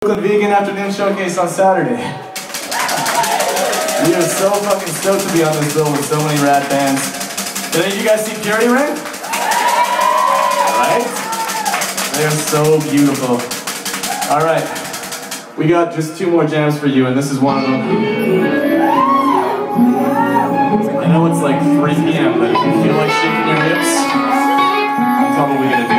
The Vegan Afternoon Showcase on Saturday. We are so fucking stoked to be on this bill with so many rad bands. Did any of you guys see Purity Ring? Right? They are so beautiful. Alright, we got just 2 more jams for you, and this is one of them. I know it's like 3 p.m., but if you feel like shaking your hips, I'm probably gonna do